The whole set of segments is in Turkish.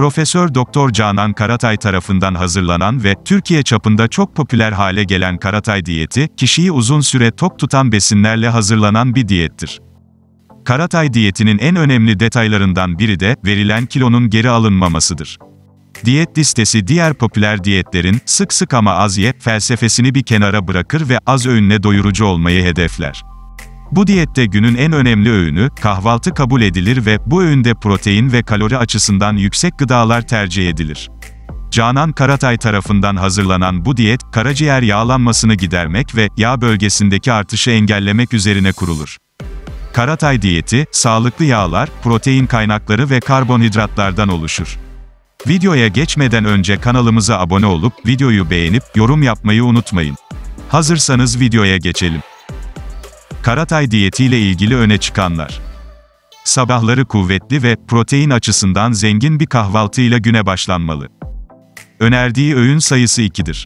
Profesör Doktor Canan Karatay tarafından hazırlanan ve Türkiye çapında çok popüler hale gelen Karatay diyeti, kişiyi uzun süre tok tutan besinlerle hazırlanan bir diyettir. Karatay diyetinin en önemli detaylarından biri de verilen kilonun geri alınmamasıdır. Diyet listesi diğer popüler diyetlerin sık sık ama az ye felsefesini bir kenara bırakır ve az öğünle doyurucu olmayı hedefler. Bu diyette günün en önemli öğünü, kahvaltı kabul edilir ve bu öğünde protein ve kalori açısından yüksek gıdalar tercih edilir. Canan Karatay tarafından hazırlanan bu diyet, karaciğer yağlanmasını gidermek ve yağ bölgesindeki artışı engellemek üzerine kurulur. Karatay diyeti, sağlıklı yağlar, protein kaynakları ve karbonhidratlardan oluşur. Videoya geçmeden önce kanalımıza abone olup, videoyu beğenip, yorum yapmayı unutmayın. Hazırsanız videoya geçelim. Karatay diyetiyle ilgili öne çıkanlar. Sabahları kuvvetli ve protein açısından zengin bir kahvaltıyla güne başlanmalı. Önerdiği öğün sayısı 2'dir.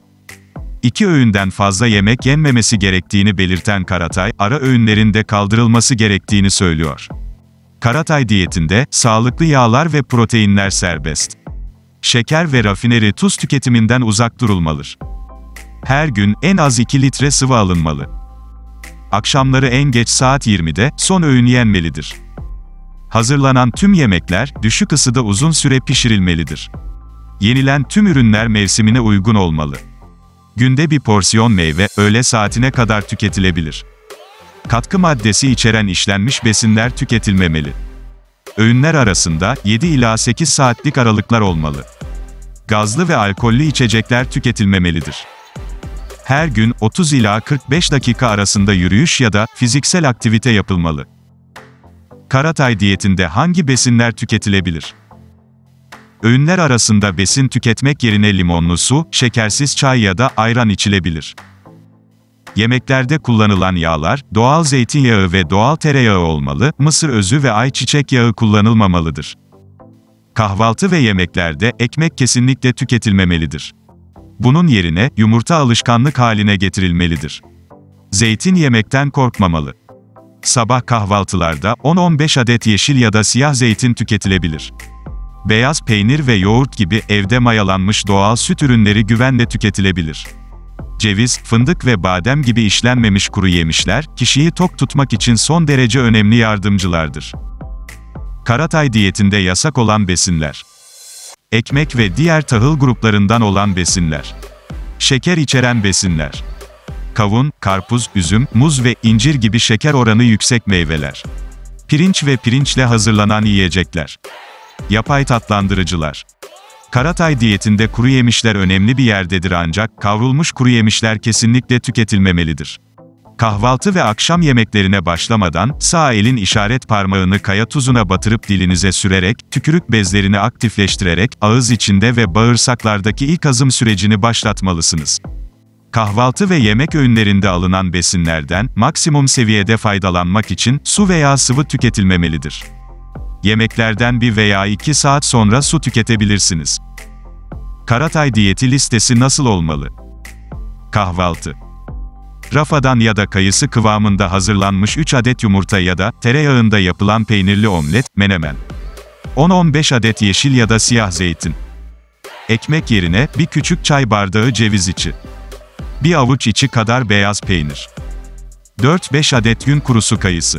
2 öğünden fazla yemek yenmemesi gerektiğini belirten Karatay, ara öğünlerin de kaldırılması gerektiğini söylüyor. Karatay diyetinde, sağlıklı yağlar ve proteinler serbest. Şeker ve rafineri tuz tüketiminden uzak durulmalıdır. Her gün en az 2 litre sıvı alınmalı. Akşamları en geç saat 20'de, son öğün yenmelidir. Hazırlanan tüm yemekler, düşük ısıda uzun süre pişirilmelidir. Yenilen tüm ürünler mevsimine uygun olmalı. Günde bir porsiyon meyve, öğle saatine kadar tüketilebilir. Katkı maddesi içeren işlenmiş besinler tüketilmemeli. Öğünler arasında, 7 ila 8 saatlik aralıklar olmalı. Gazlı ve alkollü içecekler tüketilmemelidir. Her gün, 30 ila 45 dakika arasında yürüyüş ya da fiziksel aktivite yapılmalı. Karatay diyetinde hangi besinler tüketilebilir? Öğünler arasında besin tüketmek yerine limonlu su, şekersiz çay ya da ayran içilebilir. Yemeklerde kullanılan yağlar, doğal zeytinyağı ve doğal tereyağı olmalı, mısır özü ve ayçiçek yağı kullanılmamalıdır. Kahvaltı ve yemeklerde, ekmek kesinlikle tüketilmemelidir. Bunun yerine, yumurta alışkanlık haline getirilmelidir. Zeytin yemekten korkmamalı. Sabah kahvaltılarda, 10-15 adet yeşil ya da siyah zeytin tüketilebilir. Beyaz peynir ve yoğurt gibi, evde mayalanmış doğal süt ürünleri güvenle tüketilebilir. Ceviz, fındık ve badem gibi işlenmemiş kuru yemişler, kişiyi tok tutmak için son derece önemli yardımcılardır. Karatay diyetinde yasak olan besinler. Ekmek ve diğer tahıl gruplarından olan besinler. Şeker içeren besinler. Kavun, karpuz, üzüm, muz ve incir gibi şeker oranı yüksek meyveler. Pirinç ve pirinçle hazırlanan yiyecekler. Yapay tatlandırıcılar. Karatay diyetinde kuru yemişler önemli bir yerdedir ancak kavrulmuş kuru yemişler kesinlikle tüketilmemelidir. Kahvaltı ve akşam yemeklerine başlamadan, sağ elin işaret parmağını kaya tuzuna batırıp dilinize sürerek, tükürük bezlerini aktifleştirerek, ağız içinde ve bağırsaklardaki ilk hazım sürecini başlatmalısınız. Kahvaltı ve yemek öğünlerinde alınan besinlerden, maksimum seviyede faydalanmak için, su veya sıvı tüketilmemelidir. Yemeklerden 1 veya 2 saat sonra su tüketebilirsiniz. Karatay diyeti listesi nasıl olmalı? Kahvaltı. Rafadan ya da kayısı kıvamında hazırlanmış 3 adet yumurta ya da tereyağında yapılan peynirli omlet, menemen. 10-15 adet yeşil ya da siyah zeytin. Ekmek yerine bir küçük çay bardağı ceviz içi. Bir avuç içi kadar beyaz peynir. 4-5 adet gün kurusu kayısı.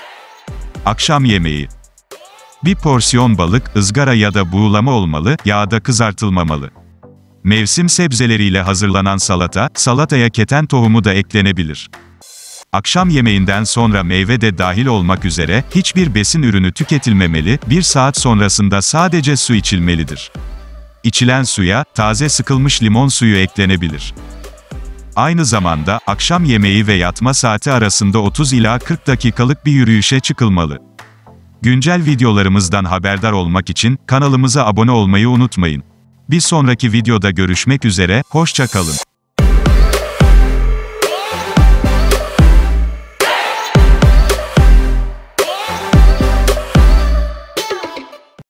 Akşam yemeği. Bir porsiyon balık, ızgara ya da buğulama olmalı, yağda kızartılmamalı. Mevsim sebzeleriyle hazırlanan salata, salataya keten tohumu da eklenebilir. Akşam yemeğinden sonra meyve de dahil olmak üzere, hiçbir besin ürünü tüketilmemeli, 1 saat sonrasında sadece su içilmelidir. İçilen suya, taze sıkılmış limon suyu eklenebilir. Aynı zamanda, akşam yemeği ve yatma saati arasında 30 ila 40 dakikalık bir yürüyüşe çıkılmalı. Güncel videolarımızdan haberdar olmak için, kanalımıza abone olmayı unutmayın. Bir sonraki videoda görüşmek üzere, hoşça kalın.